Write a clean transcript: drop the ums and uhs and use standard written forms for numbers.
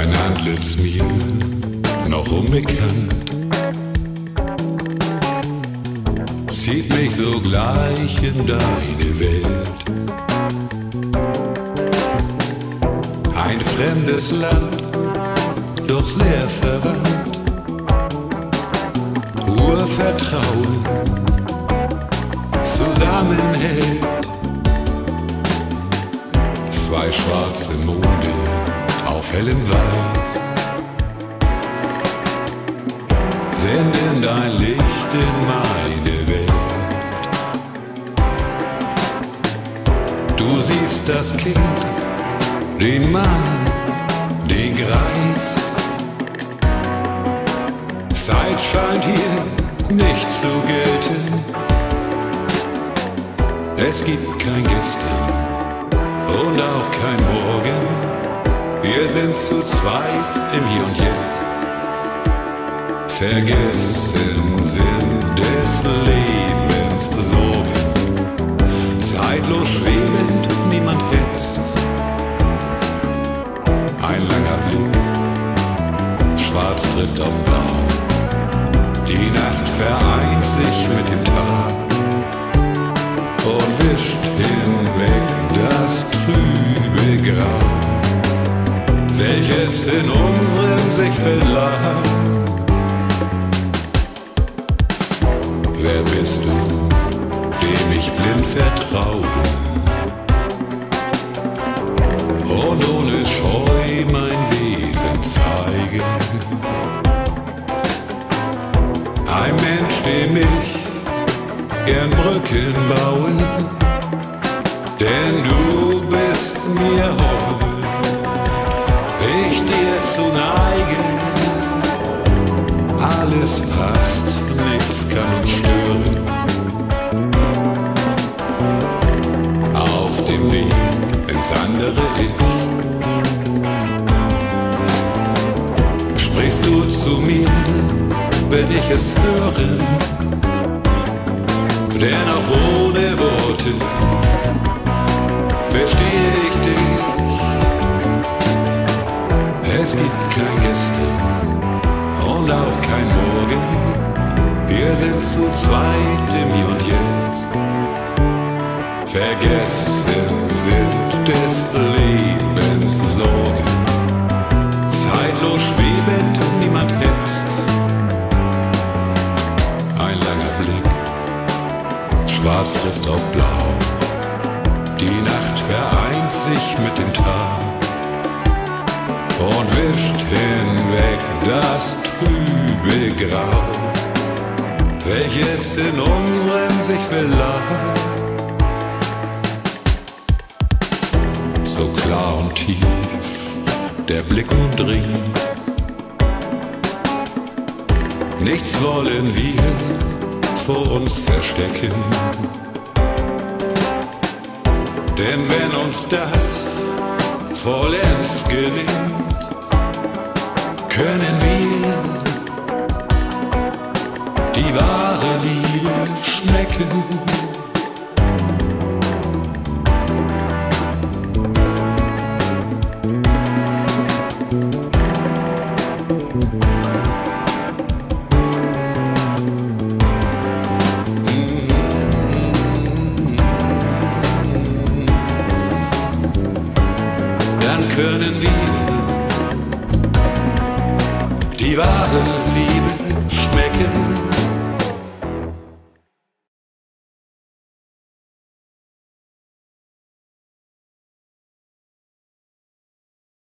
Dein Antlitz mir noch unbekannt, zieht mich sogleich in deine Welt. Ein fremdes Land, doch sehr verwandt. Urvertrauen zusammenhält. Zwei schwarze Monde auf hellem Weiß senden dein Licht in meine Welt. Du siehst das Kind, den Mann, den Greis. Zeit scheint hier nicht zu gelten. Es gibt kein Gestern und auch kein Morgen. Wir sind zu zweit im Hier und Jetzt. Vergessen sind des Lebens Sorgen. Zeitlos schwebend, niemand hetzt. Ein langer Blick, schwarz trifft auf blau. Die Nacht vereint sich mit dem Tag und wischt hinweg das trübe Grau, welches in unserem Sichtfeld lag. Wer bist du, dem ich blind vertraue und ohne Scheu mein Wesen zeige? Ein Mensch, dem ich gern Brücken baue, denn du bist mir hold, ich dir zu neigen. Alles passt, nichts kann uns stören. Auf dem Weg ins andere Ich sprichst du zu mir, wenn ich es höre, denn auch ohne Worte verstehe ich dich. Es gibt kein Gestern und auch kein Morgen. Wir sind zu zweit im Hier und Jetzt. Vergessen sind des Lebens Sorgen. Zeitlos schwebend, niemand hetzt. Ein langer Blick, schwarz trifft auf blau. Die Nacht vereint sich mit dem Tag und wischt hinweg das trübe Grau, welches in unserem Sichtfeld lag. So klar und tief der Blick nun dringt, nichts wollen wir vor uns verstecken. Denn wenn uns das vollends gelingt, können wir die wahre Liebe schmecken. Dann können wir die wahre